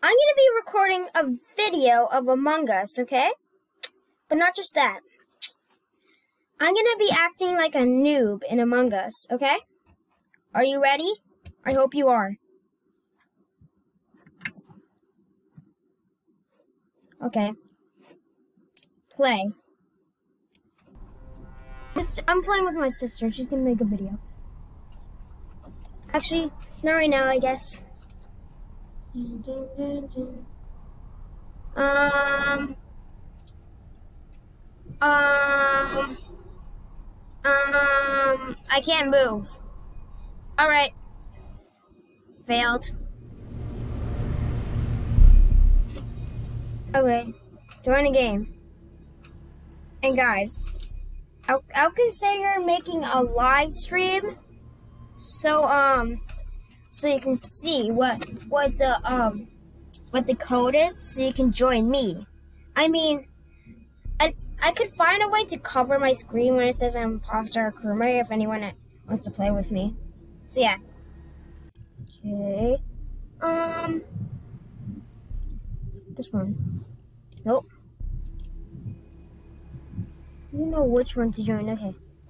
I'm going to be recording a video of Among Us, okay? But not just that. I'm going to be acting like a noob in Among Us, okay? Are you ready? I hope you are. Okay. Play. I'm playing with my sister. She's going to make a video. Actually, not right now, I guess. I can't move. Alright. Failed. Okay. Join the game. And guys, I'll consider making a live stream so you can see what the code is, so you can join me. I mean, I could find a way to cover my screen when it says I'm Imposter IQ Acting if anyone wants to play with me. So yeah. Okay. This one. Nope. You know which one to join. Okay.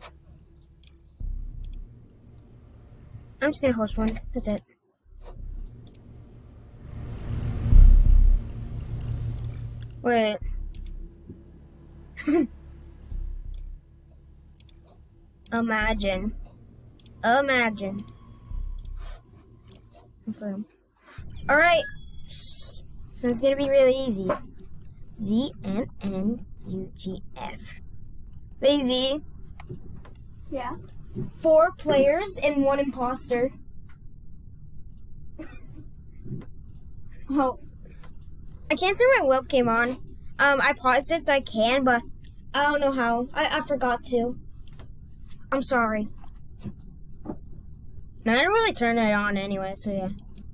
I'm just gonna host one. That's it. Wait. Imagine. Confirm. Alright. So it's gonna be really easy. ZNNUGF. Lazy. Yeah. 4 players and 1 imposter. Oh. I can't turn my webcam on. I paused it so I can, but I don't know how. I forgot to. I'm sorry. No, I didn't really turn it on anyway, so yeah.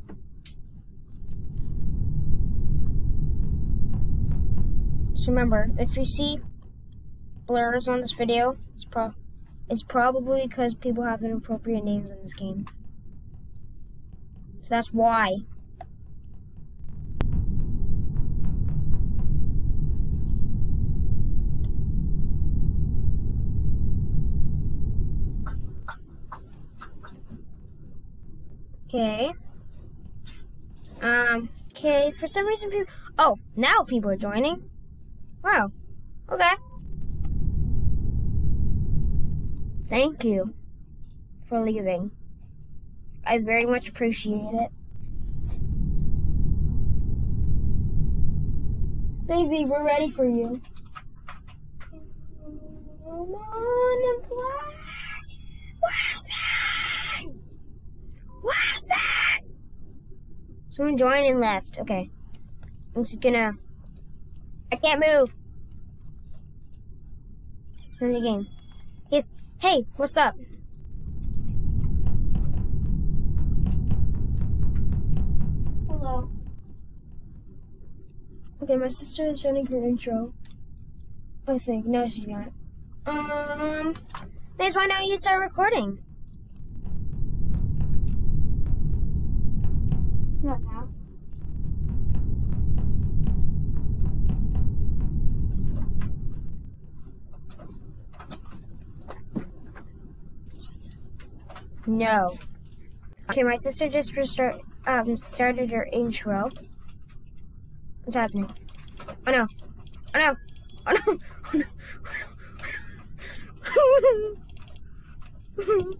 So remember, if you see blurs on this video, it's probably because people have inappropriate names in this game. So that's why. Okay. Okay, for some reason people... Oh, now people are joining. Wow. Okay. Thank you for leaving. I very much appreciate it. Daisy, we're ready for you. Come on and play. What's that? Someone joined and left. Okay. I'm just gonna... I can't move. Turn the game. Hey, what's up? Hello. Okay, my sister is showing her intro. I think. No, she's not. Miss, why don't you start recording? Not now. No. Okay, my sister just started her intro. What's happening? Oh no. Oh no. Oh no. Oh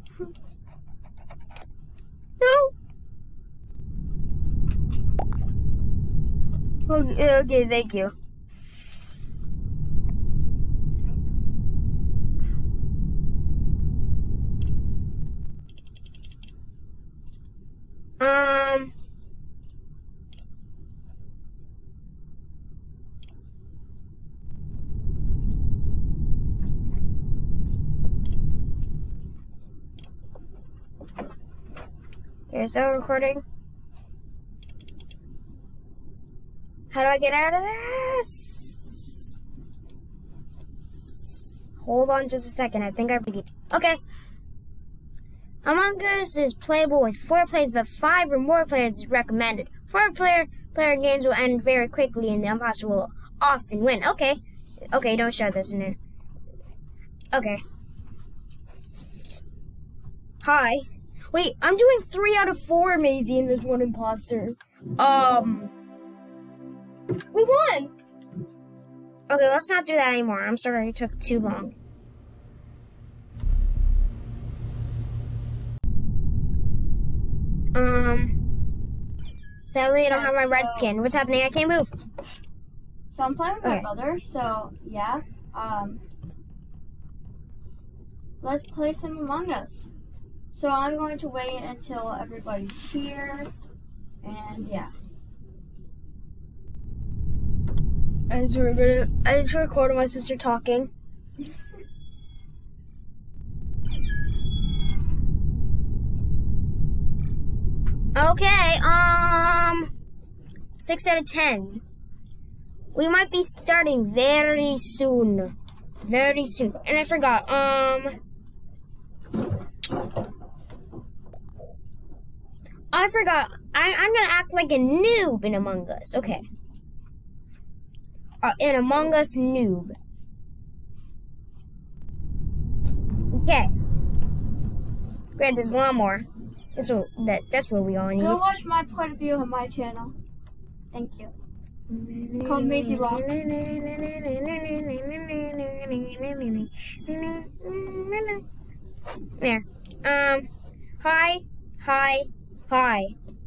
no. No. Okay, thank you. Is that recording? How do I get out of this? Hold on just a second. I think I... Okay. Among Us is playable with 4 players, but 5 or more players is recommended. 4 player Player games will end very quickly and the imposter will often win. Okay. Okay, don't show this in there. Okay. Hi. Wait, I'm doing 3 out of 4, Maisie, and there's 1 imposter. We won! Okay, let's not do that anymore. I'm sorry it took too long. Sadly, I don't have my red skin. What's happening? I can't move. So I'm playing with my brother, so yeah. Let's play some Among Us. So I'm going to wait until everybody's here, and yeah. I just recorded my sister talking. Okay, 6 out of 10. We might be starting very soon. Very soon. And I forgot, I'm gonna act like a noob in Among Us. Okay. In Among Us noob. Okay. Great, there's a lot more. That's what we all need. Go watch my point of view on my channel. Thank you. It's called Maisie Long. There. Hi. Hi, hi,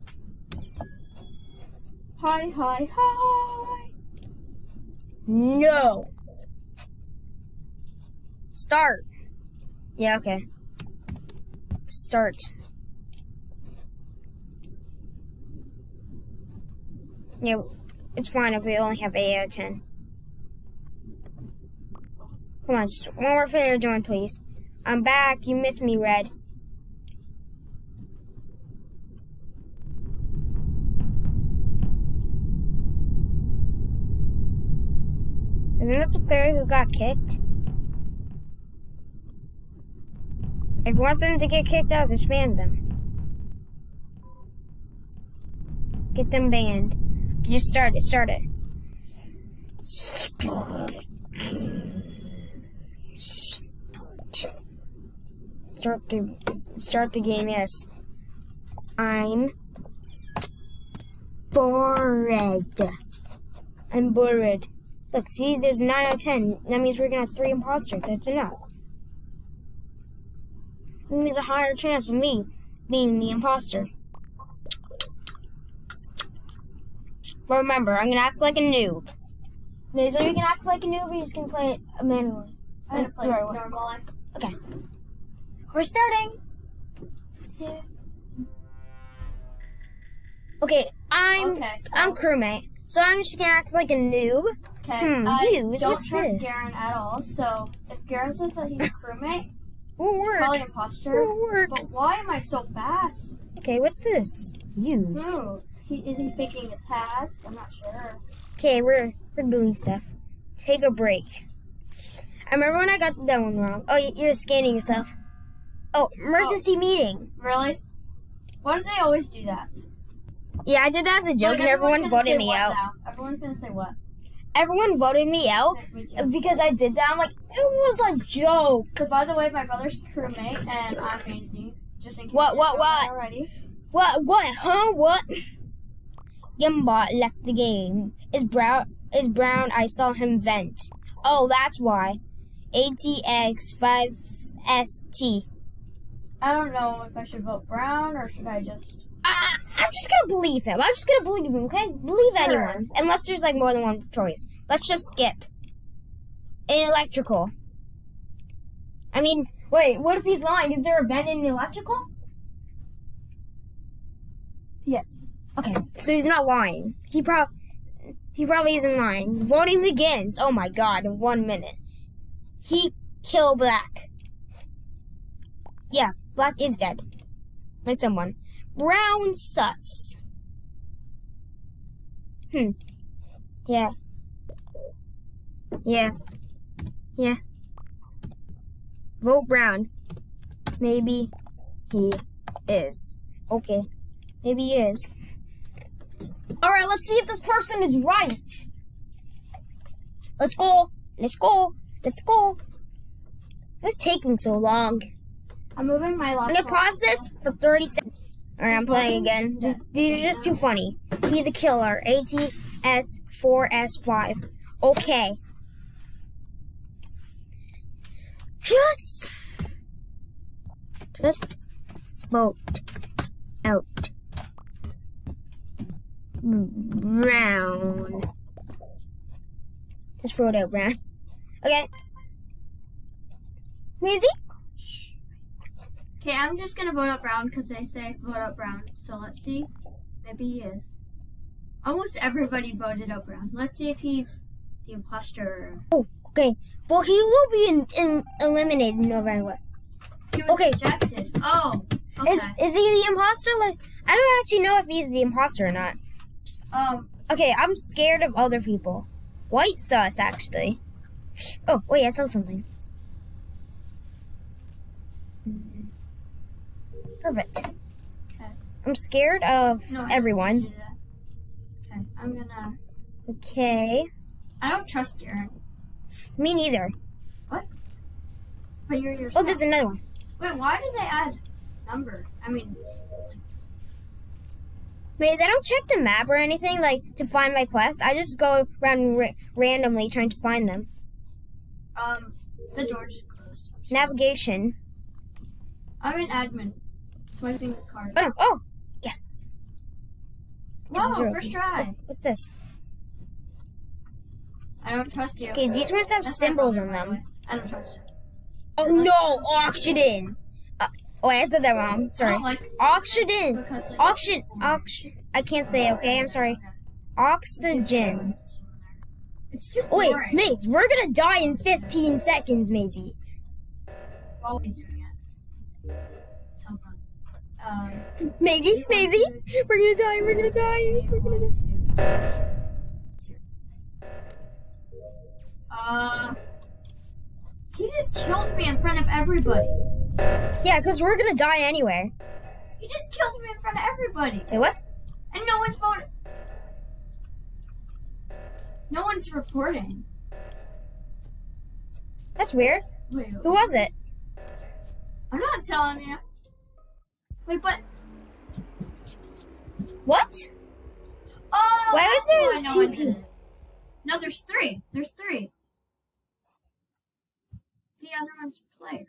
hi. No. Start. Yeah, okay. Start. Yeah, it's fine if we only have 8 out of 10. Come on, just one more player join, please. I'm back. You missed me, Red. Isn't that the player who got kicked? If you want them to get kicked out, just ban them. Get them banned. Just start it. Start it. Start the game. Yes. I'm bored. I'm bored. Look, see, there's 9 out of 10. That means we're gonna have 3 imposters. That's enough. That means a higher chance of me being the imposter. But remember, I'm gonna act like a noob. Okay, so you can act like a noob, or you just gonna play it manually? I'm gonna play it normally. Okay. We're starting. Yeah. Okay, I'm crewmate, so I'm just gonna act like a noob. Okay. Use. Don't What's trust this? Garen at all. So if Garen says that he's a crewmate, Will he's work. probably an imposter. Will work. But why am I so fast? Okay, what's this? Use. Ooh, is he faking a task? I'm not sure. Okay, we're doing stuff. Take a break. I remember when I got that one wrong. Oh, you're scanning yourself. Oh, emergency meeting. Really? Why do they always do that? Yeah, I did that as a joke, and everyone voted me out. Now? Everyone's gonna say what? Everyone voted me out because I did that. I'm like, it was a joke. So, by the way, my brother's crewmate, and I'm Maisie. Just in case What? you don't know already. What? Huh? What? Gimbot left the game. Is brown? I saw him vent. Oh, that's why. ATX5ST. I don't know if I should vote brown or should I just... I'm just gonna believe him. Okay? Believe anyone. Unless there's like more than one choice. Let's just skip. In electrical. I mean, wait, what if he's lying? Is there a vent in electrical? Yes. Okay, so he's not lying. He probably isn't lying. Voting begins. Oh my god, in 1 minute. He killed Black. Yeah, Black is dead. By someone. Brown sus. Yeah. Vote brown. Maybe he is. Okay. Maybe he is. Alright, let's see if this person is right. Let's go. Let's go. Let's go. What's taking so long? I'm moving my laptop. I'm gonna pause this for 30 seconds. Alright, I'm playing again. These are just too funny. He the killer. ATS4S5. Okay. Just vote out. Brown. Just vote out Brown. Okay. Easy? Okay, I'm just gonna vote out Brown because they say vote out Brown. So let's see. Maybe he is. Almost everybody voted out Brown. Let's see if he's the imposter. Oh, okay. Well, he will be eliminated no matter what. He was rejected. Oh, okay. Is he the imposter? Like, I don't actually know if he's the imposter or not. Okay, I'm scared of other people. White sus, actually. Oh, wait, I saw something. Perfect. Okay. I'm scared of everyone. Okay, I'm gonna... Okay. I don't trust Garen. Me neither. What? But you're yourself. Oh, there's another one. Wait, why did they add number? I mean... Maze, I don't check the map or anything, like, to find my quests. I just go around randomly trying to find them. The door just closed. Navigation. I'm an admin. Swiping the card. Oh, no. Oh, yes. Whoa, first try. What's this? I don't trust you. Okay, these ones have symbols on them. I don't trust you. Oh, no, oxygen. Oh, I said that wrong. Sorry. Oxygen. Oxygen. I can't say, okay? I'm sorry. Oxygen. It's too boring. Wait, Maze, we're gonna die in 15 seconds, Maisie. While he's doing it. Tell them. Maisie, we're gonna die, we're gonna die. He just killed me in front of everybody. Yeah, because we're gonna die anywhere. He just killed me in front of everybody. Wait, what? And no one's voting. No one's reporting. That's weird. Wait, who was it? I'm not telling you. Wait, but... What? Oh! Why was there two people? No, there's three. There's three. The other one's player.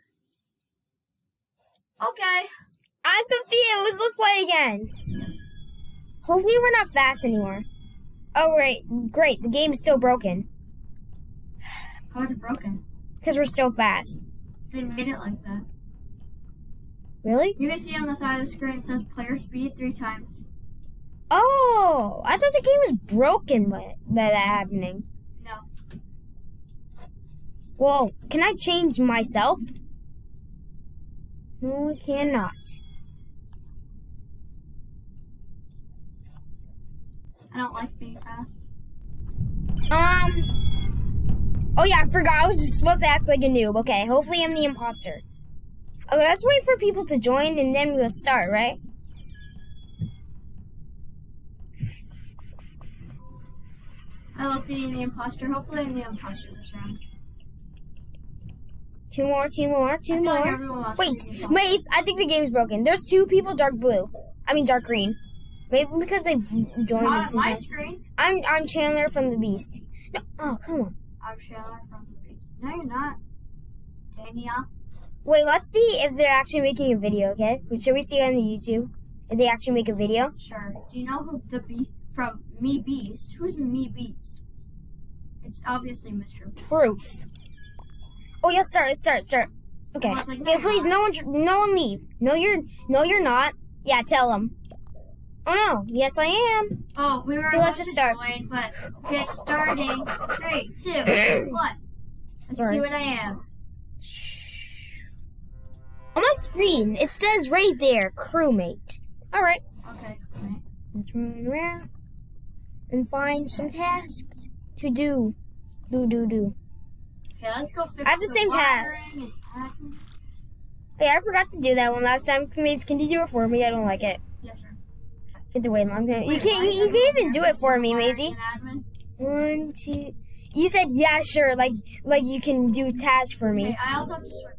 Okay. I'm confused. Let's play again. Hopefully we're not fast anymore. Oh, right. Great. The game's still broken. How is it broken? Because we're still fast. They made it like that. Really? You can see on the side of the screen it says player speed 3 times. Oh, I thought the game was broken by that happening. No. Well, can I change myself? No, I cannot. I don't like being fast. Oh yeah, I forgot. I was just supposed to act like a noob. Okay, hopefully I'm the imposter. Okay, let's wait for people to join and then we'll start, right? I love being the imposter. Hopefully I'm the imposter this round. Two more. Like Wait, Mace, I think the game's broken. There's 2 people dark blue. I mean dark green. Maybe because they joined. Not on my screen. I'm Chandler from the Beast. No, oh come on. I'm Chandler from the Beast. No, you're not. Dania. Wait, let's see if they're actually making a video. Okay, should we see on the YouTube if they actually make a video? Sure. Do you know who the Beast from Me Beast? Who's Me Beast? It's obviously Mr. Beast. Proof. Oh yeah, start. Okay. Okay, please, no one leave. No, you're not. Yeah, tell them. Oh no, yes I am. Oh, we were let's just start. Join, but okay, starting. 3, 2, 1. Let's see what I am. On my screen, it says right there, crewmate. All right. Okay, crewmate. Let's run around and find some tasks to do. Do. Okay, let's go fix I have the same task. Hey, I forgot to do that one last time. Please, can you do it for me? I don't like it. Yes, sir. have to wait long time. You can't even do it for me, Maisie. 1, 2. You said yeah, sure. Like you can do tasks for me. Okay, I also have to swipe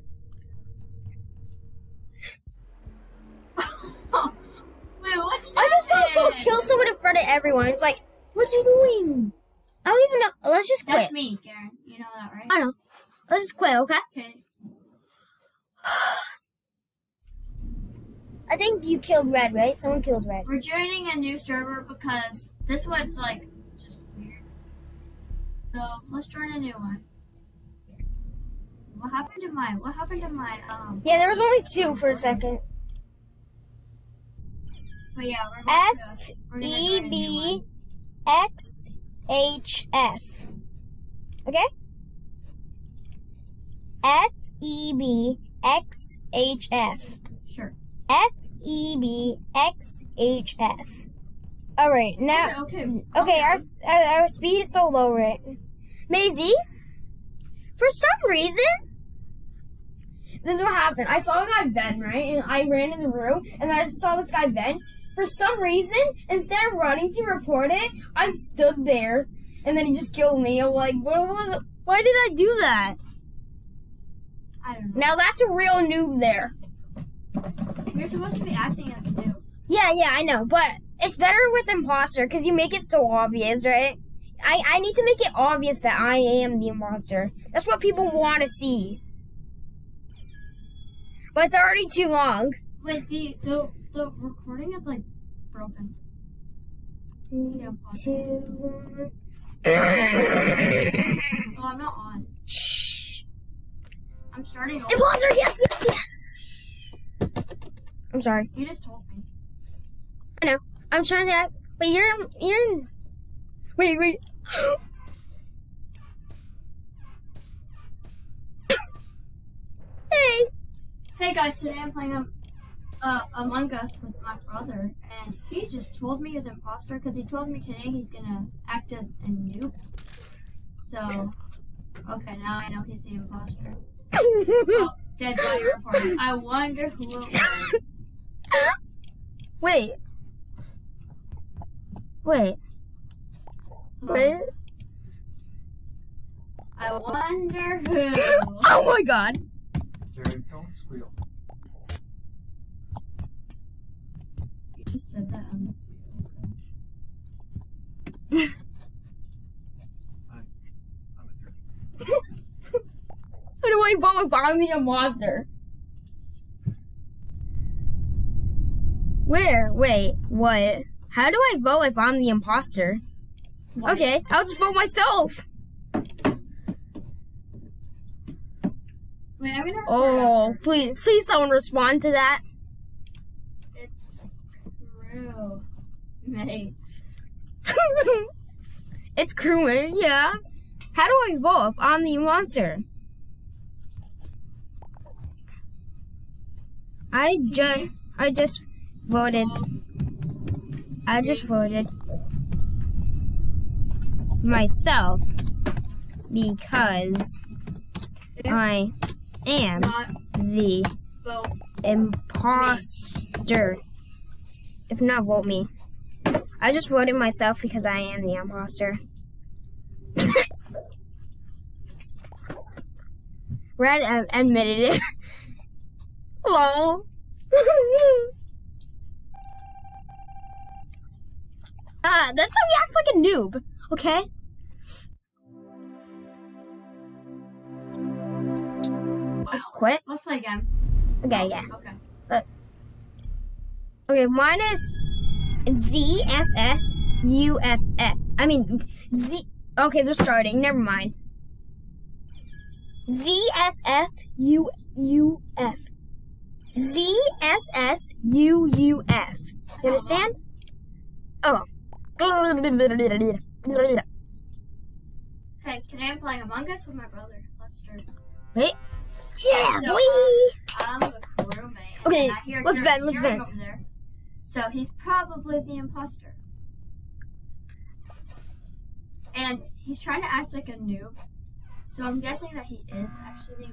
the card. Wait, what just happened? I just also kill someone in front of everyone. It's like, what are you doing? I don't even know. Let's just quit. That's me, Karen. You know that, right? I know. Let's just quit, okay? Okay. I think you killed Red, right? Someone killed Red. We're joining a new server because this one's like just weird. So let's join a new one. What happened to my Yeah, there was only 2 for a second. But yeah, we're gonna join a new one. FEBXHF. Okay? FEBXHF. Sure. FEBXHF. All right, now. Okay. Our speed is so low, right? Maisie, for some reason, this is what happened. I saw a guy vent, right, and I ran in the room, and I saw this guy vent. For some reason, instead of running to report it, I stood there, and then he just killed me. I'm like, what was it? Why did I do that? I don't know. Now that's a real noob there. You're supposed to be acting as a noob. Yeah, I know, but it's better with imposter because you make it so obvious, right? I need to make it obvious that I am the imposter. That's what people want to see. But it's already too long. Wait, the recording is like broken. 3, 2, 1. Oh, I'm not on. Shh. I'm starting over. Imposter, yes. I'm sorry. You just told me. I know. I'm trying to act. But you're. Wait. Hey guys, today I'm playing Among Us with my brother, and he just told me he's an imposter because he told me today he's gonna act as a noob. So, okay, now I know he's the imposter. Oh, dead body report. I wonder who it was. Wait. I wonder who. Oh my god. Jerry, don't squeal. You just said that on I'm a jerk. How do I vote if I'm the imposter? Where? Wait, what? How do I vote if I'm the imposter? What? Okay, I'll just vote myself. Wait, I'm gonna record Oh, after. please someone respond to that. It's true, mate. It's crewmate, yeah. How do I vote if I'm the monster? I just voted. I just voted myself because I am Not the vote. imposter. If not, vote me. I just voted myself because I am the imposter. Red admitted it. Lol. That's how you act like a noob, okay? Let's quit. Let's play again. Okay, yeah. Okay. Okay, mine is ZSSUFF. I mean, Okay, they're starting. Never mind. ZSSUUF. ZSSUUF. You understand? Oh. Okay, today I'm playing Among Us with my brother. Let's start. Wait. Yeah, So, boy. I'm the crewmate. Okay, and I hear let's Garrett vent, let's cheering vent. over there. So he's probably the imposter. And he's trying to act like a noob. So I'm guessing that he is actually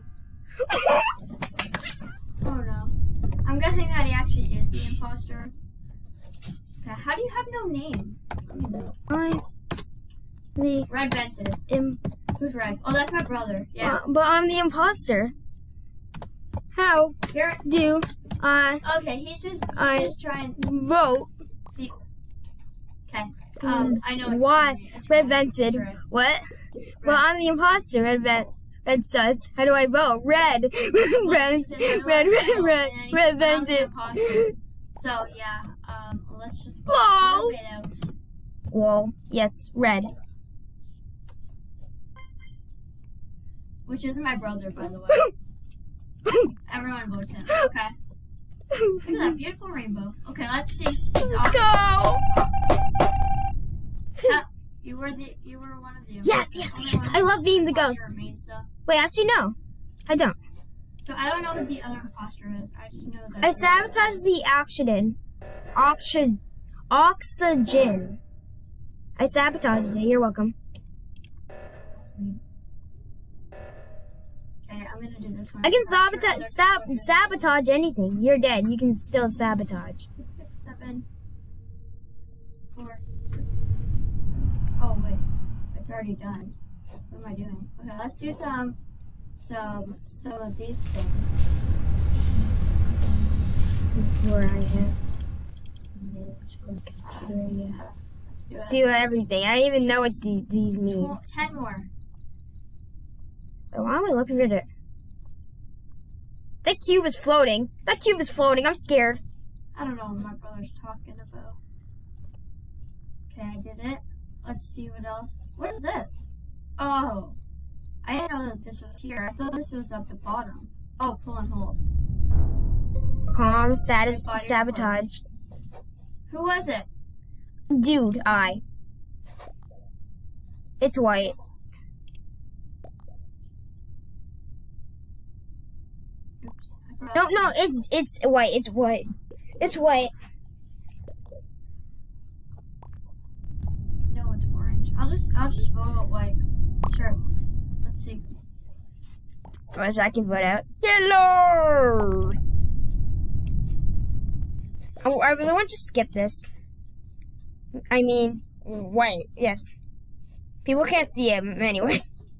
oh no. I'm guessing that he actually is the imposter. Okay, how do you have no name? I'm the Red vented. Who's red? Oh, that's my brother. Yeah. but I'm the imposter. How You're do I okay. He's just trying. vote? See. Okay. I know it's Why me. It's red vented? Red. What? Well, I'm the imposter. Red sus. How do I vote? Red. Red. Red vented. So yeah. Let's just vote. Whoa. It out. Well, yes, red. Which isn't my brother, by the way. Everyone votes him. Okay. Look at that beautiful rainbow. Okay, let's see. Go. You were one of the. Yes. I love being the ghost. Wait, actually, no, I don't. So I don't know who the other imposter is. I just know that. I sabotaged the oxygen. I sabotaged it. You're welcome. Okay, I'm gonna do this one. I can sabotage anything. You're dead. You can still sabotage. 6, 6, 7, 4, 6. Oh wait, it's already done. What am I doing? Okay, let's do some of these things. That's where I am. Let's do it. See everything. I don't even know what these mean. 10 more. Why am I looking at it? That cube is floating. I'm scared. I don't know what my brother's talking about. Okay, I did it. Let's see what else. What is this? Oh. I didn't know that this was here. I thought this was at the bottom. Oh, pull and hold. Calm, sabotage. Who was it? Dude, It's white. Oops. No, it's white. It's white. No, it's orange. I'll just vote out white. Sure. Let's see. I can vote out yellow. Oh, I really want to skip this. I mean, white. Yes. People can't see it anyway.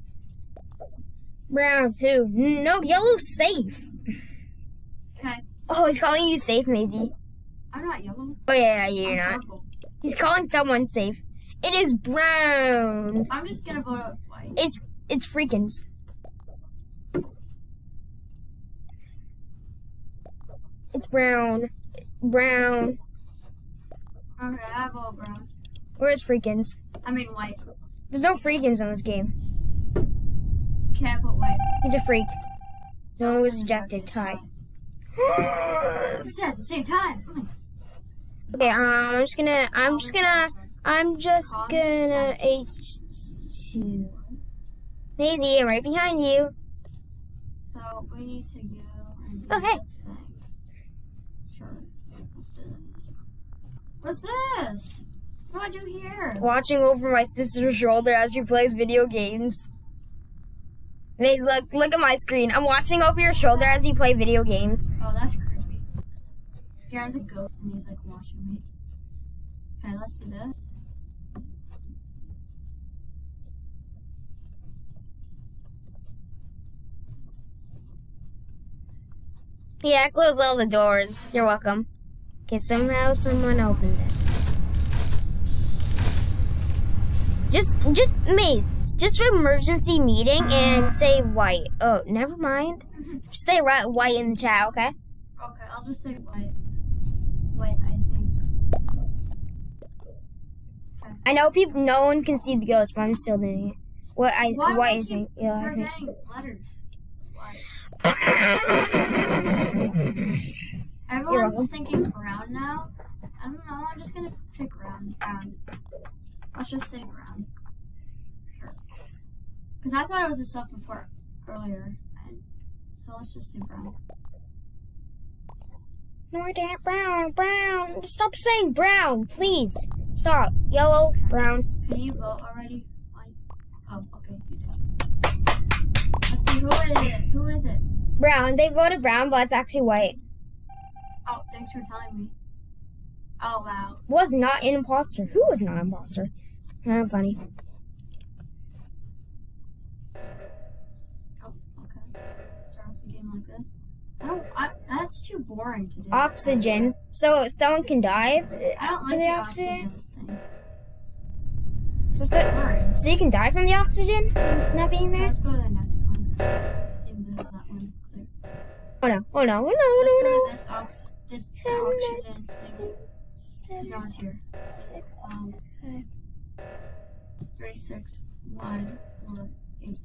Brown. Who? No, yellow's safe. Okay. Oh, he's calling you safe, Maisie. I'm not yellow. Oh yeah, you're I'm not. purple. He's calling someone safe. It is brown. I'm just gonna vote out white. It's freakins. It's brown. Brown. Okay, I vote brown. Where's freakins? I mean white. There's no freakins in this game. Okay, I vote white. He's a freak. No one was ejected. Tie. We said at the same time. Okay, I'm just gonna H2. Maisie, I'm right behind you. So we need to go and do Okay. this thing. Sure. Let's do this. What's this? What do I do here? Watching over my sister's shoulder as she plays video games. Maisie, look at my screen. I'm watching over your shoulder as you play video games. Oh, that's creepy. Garen's a ghost and he's like watching me. Okay, let's do this. Yeah, close all the doors. You're welcome. Okay, somehow someone opened it. Just Maze. Just emergency meeting and say white. Oh, never mind. Say white in the chat, okay? Okay, I'll just say white. White, I think. Okay. I know no one can see the ghost, but I'm still doing it. White, I think. Yeah, I think. Forgetting letters. Everyone's thinking brown now. I don't know. I'm just gonna pick brown. Let's just say brown. Sure. Because I thought it was a self-report earlier, and so let's just say brown. No, damn brown. Stop saying brown, please. Stop. Yellow, brown. Can you vote already? Oh, okay, you did. Let's see, who is it? Who is it? Brown. They voted brown, but it's actually white. Oh, thanks for telling me. Oh, wow. Was not an imposter. Who was not an imposter? Funny. Oh, okay. Start off the game like this. That's too boring to do. Oxygen. So someone can dive I don't like from the the oxygen thing. So you can die from the oxygen not being there? Let's go to the next one. See if we have that one clear. Oh no. Let's go to this oxygen thing. 'Cause no one's here. 3, 6, 1, 4, 8.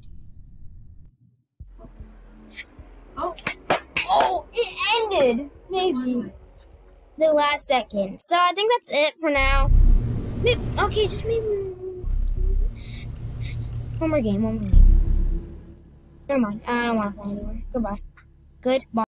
Oh! Oh, it ended. Amazing. The last second. So I think that's it for now. Okay, just maybe one more game. Never mind. I don't want to play anymore. Goodbye. Goodbye.